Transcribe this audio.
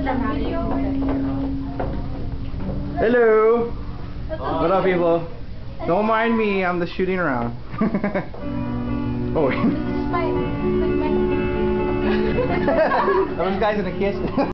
Hello. What up, people? Don't mind me. I'm the shooting around. Oh. Those guys gonna kiss.